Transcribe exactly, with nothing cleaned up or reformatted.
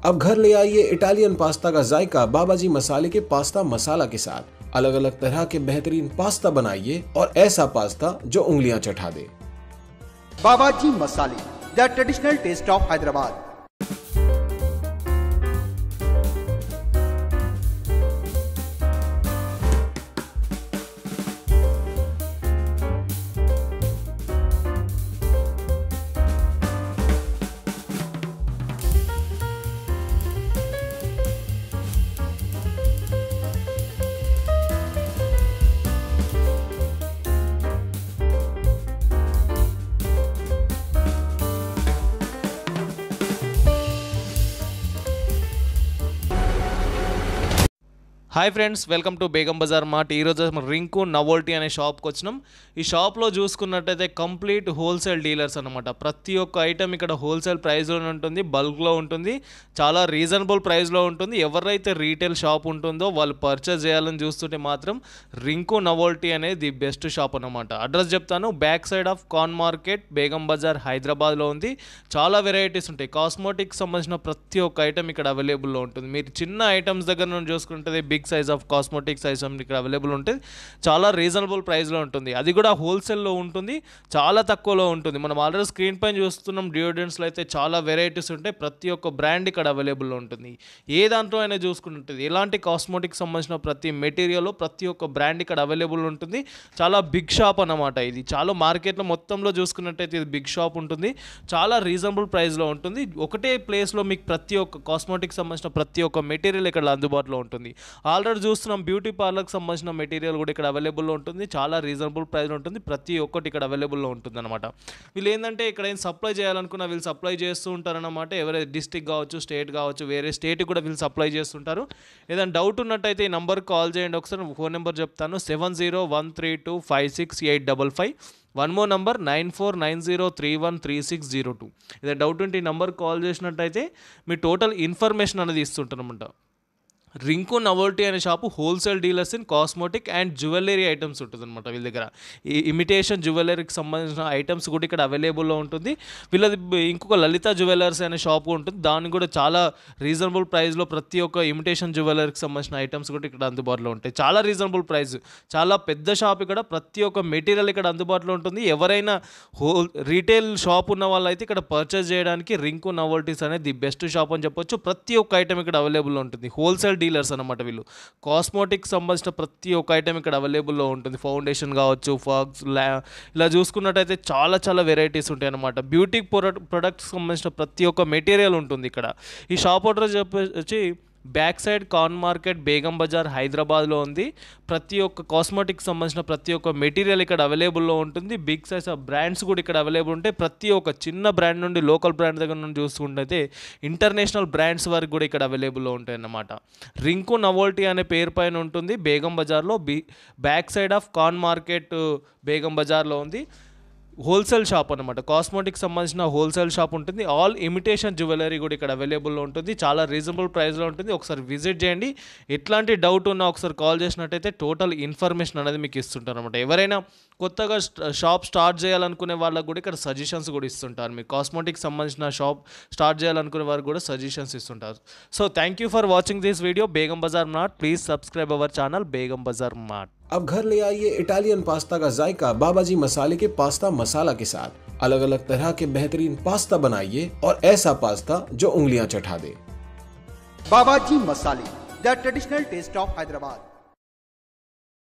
अब घर ले आइए इटालियन पास्ता का जायका बाबाजी मसाले के पास्ता मसाला के साथ। अलग अलग तरह के बेहतरीन पास्ता बनाइए और ऐसा पास्ता जो उंगलियां चटा दे। बाबाजी मसाले, the traditional taste of Hyderabad. Hi friends, welcome to Begum Bazar mart. ఈరోజు రింకు నవోల్టీ అనే షాప్కి వచ్చినాం. ఈ షాప్లో చూసుకున్నట్టయితే కంప్లీట్ హోల్సేల్ డీలర్స్ అనమాట. ప్రతి ఒక్క ఐటెం ఇక్కడ హోల్సేల్ ప్రైస్లోనే ఉంటుంది, బల్క్లో ఉంటుంది, చాలా రీజనబుల్ ప్రైస్లో ఉంటుంది. ఎవరైతే రీటైల్ షాప్ ఉంటుందో వాళ్ళు పర్చేస్ చేయాలని చూస్తుంటే మాత్రం రింకు నవోల్టీ అనేది ది బెస్ట్ షాప్ అనమాట. అడ్రస్ చెప్తాను, back side of can market, Begum Bazar, హైదరాబాద్లో ఉంది. చాలా వెరైటీస్ ఉంటాయి. కాస్మోటిక్స్ సంబంధించిన ప్రతి ఒక్క ఐటెం ఇక్కడ అవైలబుల్లో ఉంటుంది. మీరు చిన్న ఐటమ్స్ దగ్గర నుండి చూసుకుంటే big size of cosmetics item ఇక్కడ అవైలబుల్ ఉంటుంది. చాలా రీజనబుల్ ప్రైస్లో ఉంటుంది. అది కూడా హోల్సేల్లో ఉంటుంది, చాలా తక్కువలో ఉంటుంది. మనం ఆల్రెడీ స్క్రీన్ పైన చూస్తున్నాం. డియోడ్రెంట్స్లో అయితే చాలా వెరైటీస్ ఉంటాయి. ప్రతి ఒక్క బ్రాండ్ ఇక్కడ అవైలబుల్లో ఉంటుంది. ఏ దాంట్లో అయినా చూసుకుంటుంది, ఎలాంటి కాస్మోటిక్స్ సంబంధించిన ప్రతి మెటీరియల్, ప్రతి ఒక్క బ్రాండ్ ఇక్కడ అవైలబుల్ ఉంటుంది. చాలా బిగ్ షాప్ అన్నమాట. ఇది చాలా మార్కెట్లో మొత్తంలో చూసుకున్నట్టయితే ఇది బిగ్ షాప్ ఉంటుంది. చాలా రీజనబుల్ ప్రైస్లో ఉంటుంది. ఒకటే ప్లేస్లో మీకు ప్రతి ఒక్క కాస్మోటిక్స్ సంబంధించిన ప్రతి ఒక్క మెటీరియల్ ఇక్కడ అందుబాటులో ఉంటుంది. ఆల్రెడీ చూస్తున్నాం బ్యూటీ పార్లర్కి సంబంధించిన మెటీరియల్ కూడా ఇక్కడ అవైలబుల్లో ఉంటుంది. చాలా రీజనబుల్ ప్రైస్లో ఉంటుంది. ప్రతి ఒక్కటి ఇక్కడ అవైలబుల్లో ఉంటుంది అనమాట. వీళ్ళు ఏంటంటే ఇక్కడ ఏం సప్లై చేయాలనుకున్నా వీళ్ళు సప్లై చేస్తూ ఉంటారన్నమాట. ఎవరైతే డిస్టిక్ కావచ్చు, స్టేట్ కావచ్చు, వేరే స్టేట్కి కూడా వీళ్ళు సప్లై చేస్తుంటారు. ఏదైనా డౌట్ ఉన్నట్టయితే ఈ నెంబర్కి కాల్ చేయండి. ఒకసారి ఫోన్ నెంబర్ చెప్తాను, seven zero one three two five six eight double five. One more number nine four nine zero three one three six zero two. ఏదైనా డౌట్ ఉంటే ఈ నెంబర్కి కాల్ చేసినట్టయితే మీ టోటల్ ఇన్ఫర్మేషన్ అనేది ఇస్తుంటారనమాట. రింకు నవోల్టీ అనే shop wholesale dealers in cosmetic and jewellery items ఉంటుంది అనమాట. వీళ్ళ దగ్గర ఈ ఇమిటేషన్ జ్యువెలరీకి సంబంధించిన ఐటమ్స్ కూడా ఇక్కడ అవైలబుల్లో ఉంటుంది. వీళ్ళది ఇంకొక లలిత జ్యువెలర్స్ అనే షాప్ ఉంటుంది. దానికి కూడా చాలా రీజనబుల్ ప్రైస్లో ప్రతి ఒక్క ఇమిటేషన్ జ్యువెలరీకి సంబంధించిన ఐటమ్స్ కూడా ఇక్కడ అందుబాటులో ఉంటాయి. చాలా రీజనబుల్ ప్రైస్, చాలా పెద్ద షాప్. ఇక్కడ ప్రతి ఒక్క మెటీరియల్ ఇక్కడ అందుబాటులో ఉంటుంది. ఎవరైనా హోల్ రీటైల్ షాప్ ఉన్న వాళ్ళు అయితే ఇక్కడ పర్చేస్ చేయడానికి రింకు నవోల్టీస్ అనేది ది బెస్ట్ షాప్ అని చెప్పొచ్చు. ప్రతి ఒక్క ఐటమ్ ఇక్కడ అవైలబుల్లో ఉంటుంది. హోల్సేల్ డీలర్స్ అనమాట వీళ్ళు. కాస్మోటిక్స్ సంబంధించిన ప్రతి ఒక్క ఐటమ్ ఇక్కడ అవైలబుల్లో ఉంటుంది. ఫౌండేషన్ కావచ్చు, ఫాగ్స్, ఇలా చూసుకున్నట్టయితే చాలా చాలా వెరైటీస్ ఉంటాయి అనమాట. బ్యూటీ ప్రొడక్ట్ ప్రొడక్ట్స్ సంబంధించిన ప్రతి ఒక్క మెటీరియల్ ఉంటుంది ఇక్కడ. ఈ షాప్ అడ్రస్ చెప్పి బ్యాక్ సైడ్ కాన్ మార్కెట్, బేగం బజార్, హైదరాబాద్లో ఉంది. ప్రతి ఒక్క కాస్మోటిక్స్ సంబంధించిన ప్రతి ఒక్క మెటీరియల్ ఇక్కడ అవైలబుల్లో ఉంటుంది. బిగ్ సైజ్ ఆఫ్ బ్రాండ్స్ కూడా ఇక్కడ అవైలబుల్ ఉంటాయి. ప్రతి ఒక్క చిన్న బ్రాండ్ నుండి లోకల్ బ్రాండ్ దగ్గర నుండి చూసుకుంటే ఇంటర్నేషనల్ బ్రాండ్స్ వరకు కూడా ఇక్కడ అవైలబుల్లో ఉంటాయి అన్నమాట. రింకు నవోల్టీ అనే పేరు పైన ఉంటుంది. బేగం బజార్లో బి back side of can market, Begum బజార్లో ఉంది. హోల్సేల్ షాప్ అనమాట. కాస్మోటిక్స్ సంబంధించిన హోల్సేల్ షాప్ ఉంటుంది. ఆల్ ఇమిటేషన్ జ్యువెలరీ కూడా ఇక్కడ అవైలబుల్లో ఉంటుంది. చాలా రీజనబుల్ ప్రైస్లో ఉంటుంది. ఒకసారి విజిట్ చేయండి. ఎట్లాంటి డౌట్ ఉన్నా ఒకసారి కాల్ చేసినట్టయితే టోటల్ ఇన్ఫర్మేషన్ అనేది మీకు ఇస్తుంటారు అనమాట. ఎవరైనా కొత్తగా షాప్ స్టార్ట్ చేయాలనుకునే వాళ్ళకు కూడా ఇక్కడ సజెషన్స్ కూడా ఇస్తుంటారు. మీకు కాస్మోటిక్స్ సంబంధించిన షాప్ స్టార్ట్ చేయాలనుకునే వారికి కూడా సజెషన్స్ ఇస్తుంటారు. So thank you for watching this video Begum Bazar mart. Please subscribe our channel Begum Bazar mart. अब घर ले आइए इटालियन पास्ता का जायका बाबाजी मसाले के पास्ता मसाला के साथ। अलग अलग तरह के बेहतरीन पास्ता बनाइए और ऐसा पास्ता जो उंगलियां चटा दे। बाबाजी मसाले, the traditional taste of Hyderabad.